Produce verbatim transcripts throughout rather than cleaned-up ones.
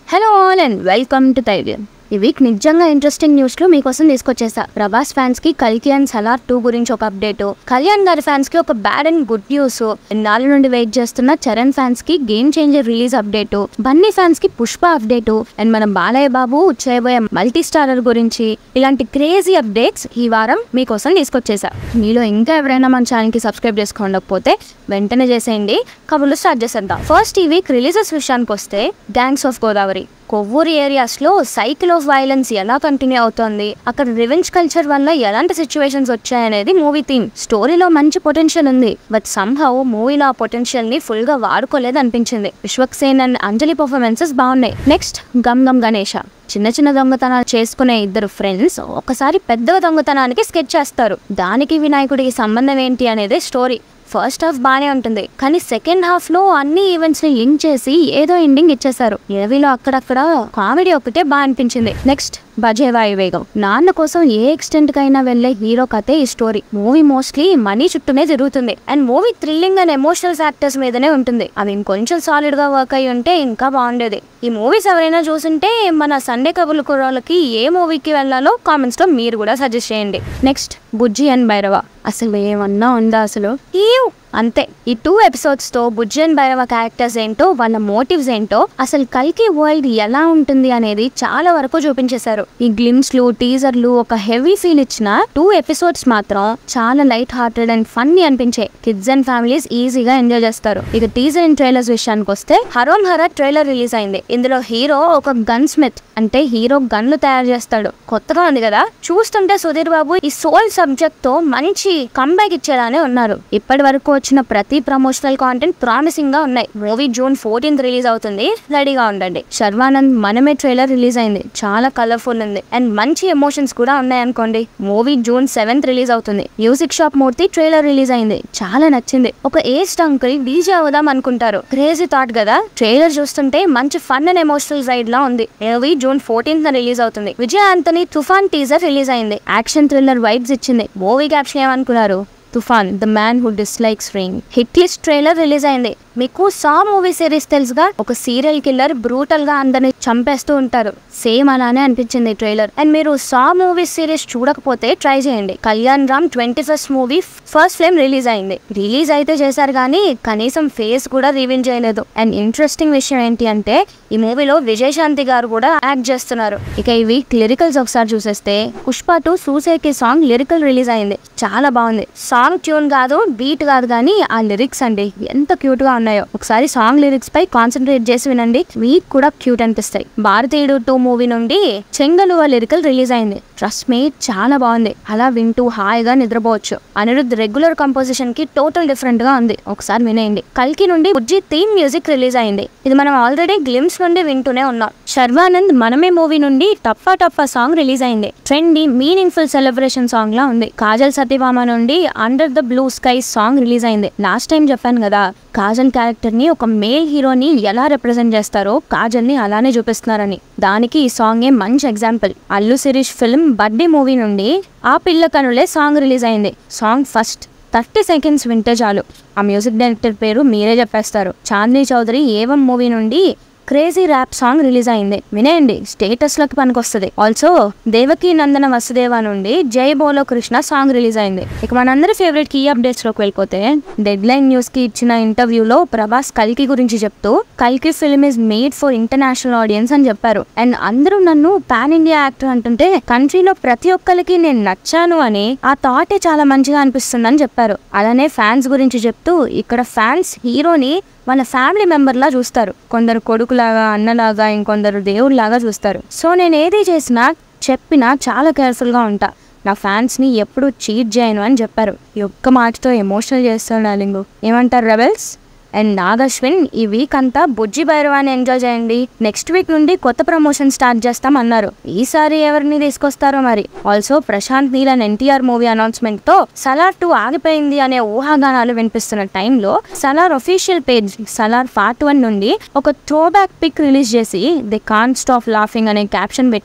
Hello all and welcome to టైవియన్. ఈ week నిజంగా ఇంట్రెస్టింగ్ న్యూస్లు మీకోసం తీసుకొచ్చేసా. ప్రభాస్ ఫ్యాన్స్ కి కల్కి అండ్ సలార్ టూ గురించి ఒక అప్డేట్, కళ్యాణ్ గారి ఫ్యాన్స్ కి ఒక బ్యాడ్ అండ్ గుడ్ న్యూస్, నాలుగు నుండి వెయిట్ చేస్తున్న చరణ్ ఫ్యాన్స్ కి game changer release update, Bunny fans కి పుష్ప అప్డేట్, అండ్ మన బాలయ్య బాబు చేయబోయే మల్టీ స్టారర్ గురించి ఇలాంటి క్రేజీ అప్డేట్స్ ఈ వారం మీకోసం తీసుకొచ్చేసా. మీలో ఇంకా ఎవరైనా మన ఛానల్ కి సబ్స్క్రైబ్ చేసుకోకపోతే వెంటనే చేసేయండి. కబుర్లు స్టార్ట్ చేసేద్దాం. ఫస్ట్ ఈ వీక్ రిలీజెస్ విషయానికి వస్తే gangs of Godavari Kovvur areas లో సైకిల్ ఆఫ్ వైలెన్స్ ఎలా కంటిన్యూ అవుతోంది, అక్కడ రివెంజ్ కల్చర్ వల్ల ఎలాంటి సిచ్యువేషన్స్ వచ్చాయనేది మూవీ థీమ్. స్టోరీలో మంచి పొటెన్షియల్ ఉంది, బట్ సంహౌ మూవీలో ఆ పొటెన్షియల్ ని ఫుల్ గా వాడుకోలేదు అనిపించింది. విశ్వక్సేన్ అండ్ అంజలి పర్ఫార్మెన్సెస్ బాగున్నాయి. నెక్స్ట్ గమ్ గమ్ గణేష. చిన్న చిన్న దొంగతనాలు చేసుకునే ఇద్దరు ఫ్రెండ్స్ ఒకసారి పెద్ద దొంగతనానికి స్కెచ్ చేస్తారు. దానికి వినాయకుడికి సంబంధం ఏంటి అనేది స్టోరీ. ఫస్ట్ హాఫ్ బానే ఉంటుంది, కానీ సెకండ్ హాఫ్ లో అన్ని ఈవెంట్స్ ని లింక్ చేసి ఏదో ఎండింగ్ ఇచ్చేసారు. మూవీలో అక్కడక్కడ కామెడీ ఒకటే బాగా అనిపించింది. నెక్స్ట్ బజే వాయువేగం. నాన్న కోసం ఏ ఎక్స్టెంట్ కైనా వెళ్లే హీరో కథే ఈ స్టోరీ. మూవీ మోస్ట్లీ మనీ చుట్టూనే తిరుగుతుంది, and movie thrilling and emotional factors మీదనే ఉంటుంది. అవి ఇంకొంచెం సాలిడ్ గా వర్క్ అయ్యి ఉంటే ఇంకా బాగుండేది. ఈ మూవీస్ ఎవరైనా చూసుంటే మన సండే కబుర్ల కుర్రాళ్ళకి ఏ మూవీకి వెళ్ళాలో కామెంట్స్ లో మీరు కూడా సజెస్ట్ చేయండి. Next Bujji and Bhairava. అసలు ఏమన్నా ఉందా అసలు? అంతే. ఈ టూ ఎపిసోడ్స్ తో బుజ్జి అండ్ భైరవ క్యారెక్టర్స్ ఏంటో, వాళ్ళ మోటివ్స్ ఏంటో, అసలు కల్కి వరల్డ్ ఎలా ఉంటుంది అనేది చాలా వరకు చూపించేశారు. ఈ గ్లిమ్స్లు, టీజర్లు ఒక హెవీ ఫీల్ ఇచ్చిన టూ ఎపిసోడ్స్ మాత్రం చాలా లైట్ హార్టెడ్ అండ్ ఫన్నీ అనిపించాయి. కిడ్స్ అండ్ ఫ్యామిలీస్ ఈజీగా ఎంజాయ్ చేస్తారు. ఇక టీజర్ అండ్ ట్రైలర్స్ విషయానికి వస్తే హరోన్ హర ట్రైలర్ రిలీజ్ అయింది. ఇందులో హీరో ఒక గన్ స్మిత్, అంటే హీరో గన్లు తయారు చేస్తాడు. కొత్తగా ఉంది కదా. చూస్తుంటే సుధీర్ బాబు ఈ సోల్ సబ్జెక్ట్ తో మంచి కంబ్యాక్ ఇచ్చేలానే ఉన్నారు. ఇప్పటి వరకు వచ్చిన ప్రతి ప్రమోషనల్ కాంటెంట్ ప్రామిసింగ్ గా ఉన్నాయి. మూవీ జూన్ ఫోర్టీన్త్ రిలీజ్ అవుతుంది, రెడీగా ఉండండి. శర్వానంద్ మనమే ట్రైలర్ రిలీజ్ అయింది, చాలా కలర్ఫుల్ ఉంది అండ్ మంచి ఎమోషన్స్ కూడా ఉన్నాయి అనుకోండి. మూవీ జూన్ సెవెంత్ రిలీజ్ అవుతుంది. Music shop Murthy trailer release అయింది, చాలా నచ్చింది. ఒక ఏజ్డ్ అంకుల్ డీజే అవుదాం అనుకుంటారు. క్రేజీ థాట్ కదా. ట్రైలర్ చూస్తుంటే మంచి ఫన్ అండ్ ఎమోషనల్ రైడ్ లా ఉంది. మూవీ జూన్ ఫోర్టీన్త్ రిలీజ్ అవుతుంది. విజయ్ ఆంటనీ తుఫాన్ టీజర్ రిలీజ్ అయింది, యాక్షన్ థ్రిల్లర్ వైబ్స్ ఇచ్చింది. మూవీ క్యాప్షన్ ఏమనుకున్నారు? Toofan the man who dislikes rain. Hit list trailer release అయింది. మీకు సా మూవీ సిరీస్ తెలుసుగా, ఒక సీరియల్ కిల్లర్ బ్రూటల్ గా అందరిని చంపేస్తూ ఉంటారు. సేమ్ అలానే అనిపించింది ట్రైలర్. అండ్ మీరు సా మూవీ సిరీస్ చూడకపోతే ట్రై చేయండి. Kalyan Ram twenty first movie first film release అయింది. రిలీజ్ అయితే చేశారు కానీ కనీసం ఫేస్ కూడా రివీల్ చేయలేదు. అండ్ ఇంట్రెస్టింగ్ విషయం ఏంటి అంటే ఈ మూవీలో విజయశాంతి గారు కూడా యాక్ట్ చేస్తున్నారు. ఇక ఈ వీక్ లిరికల్స్ ఒకసారి చూసేస్తే పుష్ప టూ సూసేకి సాంగ్ లిరికల్ రిలీజ్ అయింది, చాలా బాగుంది. సాంగ్ ట్యూన్ కాదు, బీట్ కాదు, కానీ ఆ లిరిక్స్ అండి ఎంత క్యూట్ గా ఉన్నాయో. ఒకసారి సాంగ్ లిరిక్స్ పై కాన్సన్ట్రేట్ చేసి వినండి, మీకు కూడా క్యూట్ అనిపిస్తాయి. భారతీయుడు టూ మూవీ నుండి చెంగలువ లిరికల్ రిలీజ్ అయింది. ట్రస్ట్ మీ చాలా బాగుంది, అలా వింటూ హాయిగా నిద్రపోవచ్చు. అనిరుద్ధ్ రెగ్యులర్ కంపోజిషన్ కి టోటల్ డిఫరెంట్ గా ఉంది, ఒకసారి వినేయండి. కల్కి నుండి బుజ్జి థీమ్ మ్యూజిక్ రిలీజ్ అయింది. ఇది మనం ఆల్రెడీ గ్లిమ్స్ నుండి వింటూనే ఉన్నాం. శర్వానంద్ మనమే మూవీ నుండి టఫా టఫా సాంగ్ రిలీజ్ అయింది. Trendy meaningful celebration song లా ఉంది. కాజల్ సత్యభామ నుండి under the blue sky song release అయింది. లాస్ట్ టైం చెప్పాను కదా, కాజల్ క్యారెక్టర్ ని ఒక మేల్ హీరోని ఎలా రిప్రజెంట్ చేస్తారో కాజల్ ని అలానే చూపిస్తున్నారని. దానికి ఈ సాంగ్ ఏ మంచి example. Allu Sirish film birthday movie నుండి ఆ పిల్ల కనులే సాంగ్ రిలీజ్ అయింది. సాంగ్ ఫస్ట్ థర్టీ సెకండ్స్ వింటే చాలు ఆ మ్యూజిక్ డైరెక్టర్ పేరు మీరే చెప్పేస్తారు. చాందిని చౌదరి ఏవం మూవీ నుండి క్రేజీ ర్యాప్ సాంగ్ రిలీజ్ అయింది, వినేయండి, స్టేటస్ లోకి పనికొస్తుంది. ఆల్సో దేవకీ నందన వసుదేవ నుండి జై బోలో కృష్ణ సాంగ్ రిలీజ్ అయింది. ఇక మనందరి ఫేవరెట్ కీ అప్డేట్స్ లోకి వెళ్ళిపోతే డెడ్ లైన్ న్యూస్ కి ఇచ్చిన ఇంటర్వ్యూలో ప్రభాస్ కల్కి గురించి చెప్తూ కల్కి film is made for international audience అని చెప్పారు. అండ్ అందరూ నన్ను పాన్ ఇండియా యాక్టర్ అంటుంటే కంట్రీలో ప్రతి ఒక్కరికి నేను నచ్చాను అని ఆ థాటే చాలా మంచిగా అనిపిస్తుందని చెప్పారు. అలానే ఫ్యాన్స్ గురించి చెప్తూ ఇక్కడ ఫ్యాన్స్ హీరోని వాళ్ళ ఫ్యామిలీ మెంబర్ లా చూస్తారు. కొందరు కొడుకులాగా, అన్నలాగా, ఇంకొందరు దేవుడిలాగా చూస్తారు. సో నేను ఏది చేసినా చెప్పినా చాలా కేర్ఫుల్గా ఉంటా. నా ఫ్యాన్స్ని ఎప్పుడూ చీట్ చేయను అని చెప్పారు. ఈ ఒక్క మాటతో ఎమోషనల్ చేస్తాను డార్లింగు. ఏమంటారు రెబెల్స్? అండ్ నాగశ్విన్ ఈ వీక్ అంతా బుజ్జి భైరవాన్ని ఎంజాయ్ చేయండి, నెక్స్ట్ వీక్ నుండి కొత్త ప్రమోషన్ స్టార్ట్ చేస్తాం అన్నారు. ఈసారి ఎవరిని తీసుకొస్తారో మరి. Also Prashanth Neel and NTR movie announcement తో సలార్ టూ ఆగిపోయింది అనే ఊహాగానాలు వినిపిస్తున్న టైంలో Salaar official page Salaar part one నుండి ఒక థ్రో బ్యాక్ పిక్ రిలీజ్ చేసి దే కాంట్ స్టాప్ లాఫింగ్ అనే క్యాప్షన్ పెట్టారు.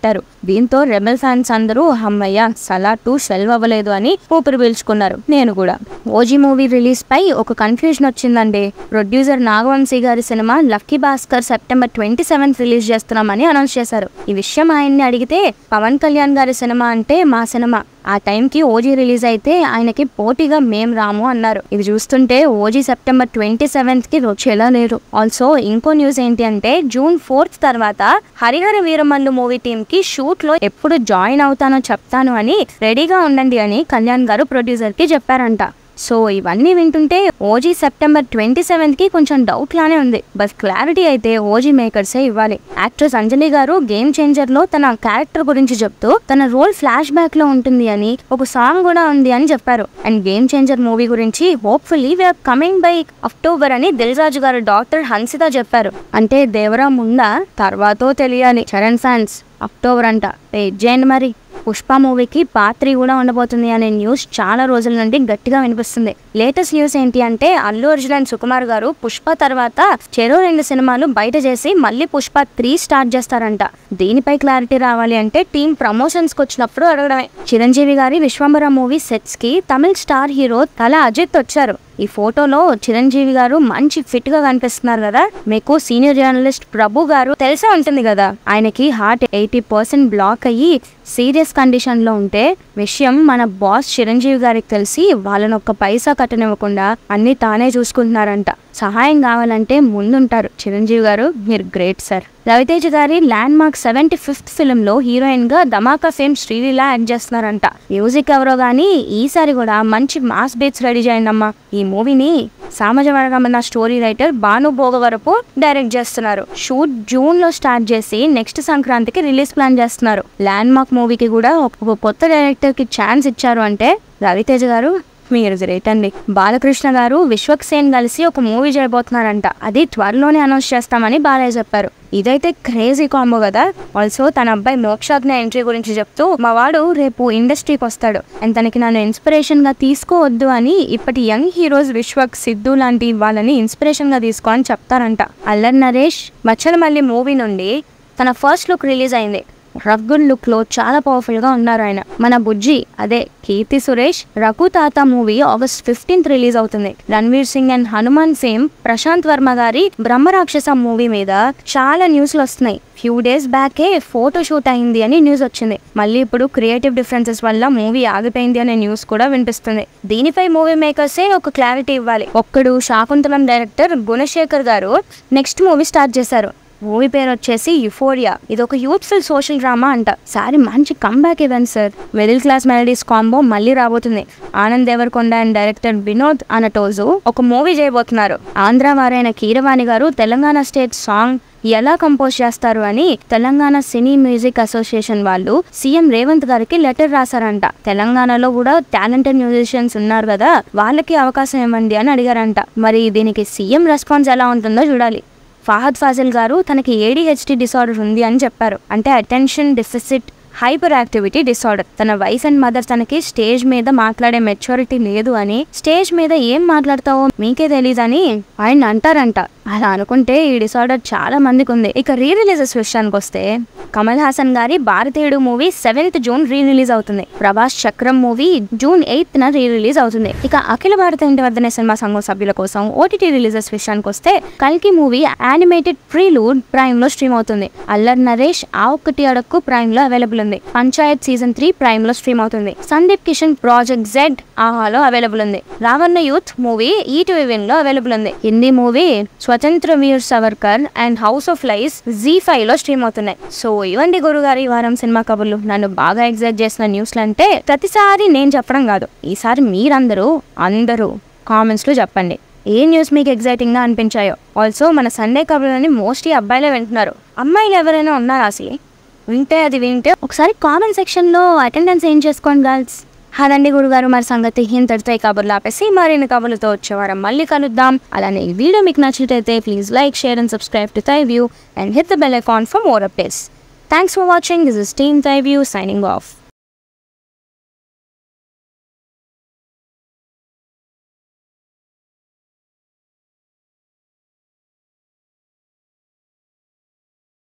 దీంతో రెబెల్ ఫ్యాన్స్ అందరూ అమ్మయ్య సలార్ టూ సెల్వ్ అవ్వలేదు అని ఊపిరి పీల్చుకున్నారు. నేను కూడా. ఓజీ మూవీ రిలీజ్ పై ఒక కన్ఫ్యూజన్ వచ్చిందండి. ప్రొడ్యూసర్ నాగవంశీ గారి సినిమా lucky Bhaskar September twenty seventh release చేస్తున్నామని అనౌన్స్ చేశారు. ఈ విషయం ఆయన్ని అడిగితే పవన్ కళ్యాణ్ గారి సినిమా అంటే మా సినిమా, ఆ టైంకి ఓజీ రిలీజ్ అయితే ఆయనకి పోటీగా మేం రాము అన్నారు. ఇది చూస్తుంటే ఓజీ సెప్టెంబర్ ట్వంటీ సెవెంత్ కి వచ్చేలా లేరు. ఆల్సో ఇంకో న్యూస్ ఏంటి అంటే జూన్ ఫోర్త్ తర్వాత హరిహర వీరమల్లు మూవీ టీమ్ కి షూట్ లో ఎప్పుడు జాయిన్ అవుతానో చెప్తాను అని రెడీగా ఉండండి అని కళ్యాణ్ గారు ప్రొడ్యూసర్ కి చెప్పారంట. సో ఇవన్నీ వింటుంటే ఓజీ సెప్టెంబర్ ట్వంటీ సెవెంత్ కి కొంచెం డౌట్ లానే ఉంది. బట్ క్లారిటీ అయితే ఓజీ మేకర్సే ఇవ్వాలి. యాక్ట్రెస్ అంజలి గారు గేమ్ చేంజర్ లో తన క్యారెక్టర్ గురించి చెప్తూ తన రోల్ ఫ్లాష్ బ్యాక్ లో ఉంటుంది అని, ఒక సాంగ్ కూడా ఉంది అని చెప్పారు. అండ్ గేమ్ చేంజర్ మూవీ గురించి hopefully we're coming by October అని దిల్ రాజు గారు డాక్టర్ హన్సిత చెప్పారు. అంటే దేవరా ముందా తర్వాతో తెలియాలి. చరణ్ ఫ్యాన్స్ అక్టోబర్ అంట వెయిట్ చేయండి. మరి పుష్ప మూవీకి పార్ట్ త్రీ కూడా ఉండబోతుంది అనే న్యూస్ చాలా రోజుల నుండి గట్టిగా వినిపిస్తుంది. లేటెస్ట్ న్యూస్ ఏంటి అంటే అల్లు అర్జున్ అండ్ సుకుమార్ గారు పుష్ప తర్వాత చెరో రెండు సినిమాలు బయట చేసి మళ్ళీ పుష్ప త్రీ స్టార్ట్ చేస్తారంట. దీనిపై క్లారిటీ రావాలి అంటే టీమ్ ప్రమోషన్స్ కి వచ్చినప్పుడు అడగడమే. చిరంజీవి గారి విశ్వంబర మూవీ సెట్స్ కి తమిళ స్టార్ హీరో తల అజిత్ వచ్చారు. ఈ ఫోటోలో చిరంజీవి గారు మంచి ఫిట్ గా కనిపిస్తున్నారు కదా. మీకు సీనియర్ జర్నలిస్ట్ ప్రభు గారు తెలిసే ఉంటుంది కదా, ఆయనకి హార్ట్ ఎయిటీ పర్సెంట్ బ్లాక్ అయ్యి సీరియస్ కండిషన్ లో ఉంటే విషయం మన బాస్ చిరంజీవి గారికి తెలిసి వాళ్ళని ఒక్క పైసా కట్టనివ్వకుండా అన్ని తానే చూసుకుంటున్నారంట. సహాయం కావాలంటే ముందుంటారు చిరంజీవి గారు. మీరు గ్రేట్ సార్. రవితేజ గారి landmark seventy fifth film లో హీరోయిన్ గా ధమాకా ఫేమ్ శ్రీలీల యాక్ట్ చేస్తున్నారంట. మ్యూజిక్ ఎవరో గానీ ఈసారి కూడా మంచి మాస్ బీట్స్ రెడీ చేయండి అమ్మా. ఈ మూవీని Samajavaragamana story writer Bhanu Bhogavarapu direct చేస్తున్నారు. షూట్ జూన్ లో స్టార్ట్ చేసి నెక్స్ట్ సంక్రాంతికి రిలీజ్ ప్లాన్ చేస్తున్నారు. ల్యాండ్ మార్క్ మూవీకి కూడా ఒక కొత్త డైరెక్టర్ కి ఛాన్స్ ఇచ్చారు అంటే రవితేజ గారు మీరు గ్రేట్ అండి. బాలకృష్ణ గారు విశ్వక్ సేన్ కలిసి ఒక మూవీ చేయబోతున్నారంట. అది త్వరలోనే అనౌన్స్ చేస్తామని బాలయ్య చెప్పారు. ఇదైతే క్రేజీ కాంబో కదా. ఆల్సో తన అబ్బాయి మోక్షాజ్ఞ ఎంట్రీ గురించి చెప్తూ మా వాడు రేపు ఇండస్ట్రీకి వస్తాడు అండ్ తనకి నన్ను ఇన్స్పిరేషన్ గా తీసుకోవద్దు అని ఇప్పటి యంగ్ హీరోస్ విశ్వక్, సిద్ధు లాంటి వాళ్ళని ఇన్స్పిరేషన్ గా తీసుకో అని చెప్తారంట. అల్లరి నరేష్ మచ్చలమల్లి మూవీ నుండి తన ఫస్ట్ లుక్ రిలీజ్ అయింది. రగ్గుల్ లుక్ లో చాలా పవర్ఫుల్ గా ఉన్నారు ఆయన. మన బుజ్జి అదే కీర్తి సురేష్ రఘు తాత మూవీ ఆగస్ట్ ఫిఫ్టీన్త్ రిలీజ్ అవుతుంది. రణ్వీర్ సింగ్ అండ్ హనుమాన్ సేమ్ ప్రశాంత్ వర్మ గారి బ్రహ్మరాక్షస మూవీ మీద చాలా న్యూస్లు వస్తున్నాయి. ఫ్యూ డేస్ బ్యాకే ఫోటో షూట్ అయింది అని న్యూస్ వచ్చింది. మళ్ళీ ఇప్పుడు క్రియేటివ్ డిఫరెన్సెస్ వల్ల మూవీ ఆగిపోయింది అనే న్యూస్ కూడా వినిపిస్తుంది. దీనిపై మూవీ మేకర్సే ఒక క్లారిటీ ఇవ్వాలి. ఒక్కడు శాకుంతలం డైరెక్టర్ గుణశేఖర్ గారు నెక్స్ట్ మూవీ స్టార్ట్ చేశారు. మూవీ పేరు వచ్చేసి యుఫోరియా. ఇది ఒక యూత్ఫుల్ సోషల్ డ్రామా అంట. సారీ మంచి comeback event sir. Middle class melodies combo మళ్ళీ రాబోతుంది. ఆనంద్ దేవరకొండ అండ్ డైరెక్టర్ వినోద్ అనటోజు ఒక మూవీ చేయబోతున్నారు. ఆంధ్ర వారైన కీరవాణి గారు తెలంగాణ స్టేట్ సాంగ్ ఎలా కంపోజ్ చేస్తారు అని తెలంగాణ సినీ మ్యూజిక్ అసోసియేషన్ వాళ్ళు సీఎం రేవంత్ గారికి లెటర్ రాశారంట. తెలంగాణలో కూడా టాలెంటెడ్ మ్యూజిషియన్స్ ఉన్నారు కదా, వాళ్ళకి అవకాశం ఇవ్వండి అని అడిగారంట. మరి దీనికి సీఎం రెస్పాన్స్ ఎలా ఉంటుందో చూడాలి. ఫహద్ ఫాజిల్ గారు తనకి ఏడీహెచ్డీ డిసార్డర్ ఉంది అని చెప్పారు. అంటే attention deficit hyper activity disorder. తన వైఫ్ అండ్ మదర్ తనకి స్టేజ్ మీద మాట్లాడే మెచ్యూరిటీ లేదు అని, స్టేజ్ మీద ఏం మాట్లాడతావో మీకే తెలీదని ఆయన అంటారంట. అలా అనుకుంటే ఈ డిసార్డర్ చాలా మందికి ఉంది. ఇక రీ రిలీజెస్ విషయానికి వస్తే కమల్ హాసన్ గారి Bharateeyudu movie seventh June re release అవుతుంది. ప్రభాస్ చక్రం మూవీ జూన్ ఎయిత్ న రీ రిలీజ్ అవుతుంది. ఇక అఖిల భారత ఇంటివర్ధనే సినిమా సంఘం సభ్యుల కోసం ఓటీటీ రిలీజెస్ విషయానికి వస్తే కల్కి మూవీ యానిమేటెడ్ ప్రీలూడ్ ప్రైమ్ లో స్ట్రీమ్ అవుతుంది. అల్లరి నరేష్ ఆ ఒక్కటి అడక్కు ప్రైమ్ లో అవైలబుల్ ఉంది. పంచాయత్ సీజన్ త్రీ ప్రైమ్ లో స్ట్రీమ్ అవుతుంది. సందీప్ కిషన్ ప్రాజెక్ట్ జెడ్ ఆహాలో అవైలబుల్ ఉంది. Ravana youth movie ETV win లో అవైలబుల్ ఉంది. Hindi movie Swatantra Veer Savarkar and house of lies Zee five లో స్ట్రీమ్ అవుతున్నాయి. సో ఇవండి గురుగారు ఈ వారం సినిమా కబుర్లు. నన్ను బాగా ఎగ్జైట్ చేసిన న్యూస్లు అంటే ప్రతిసారి నేను చెప్పడం కాదు, ఈసారి మీరందరూ అందరూ కామెంట్స్ లో చెప్పండి ఏ న్యూస్ మీకు ఎగ్జైటింగ్ గా అనిపించాయో. ఆల్సో మన సండే కబుర్లని మోస్ట్లీ అబ్బాయిలే వింటున్నారు. అమ్మాయిలు ఎవరైనా ఉన్నారా అసలు? వింటే అది వింటే ఒకసారి కామెంట్ సెక్షన్ లో అటెండెన్స్ ఏం చేసుకోండి గర్ల్స్. అదండి గురుగారు మరి సంగతి. ఇంతటితో ఈ కబుర్లు ఆపేసి మరిన్ని కబుర్లతో వచ్చేవారం మళ్ళీ కలుద్దాం. అలానే ఈ వీడియో మీకు నచ్చినట్లయితే please like, share and subscribe to Thy View and hit the bell icon for more updates. Thanks for watching. This is team Thy View signing of.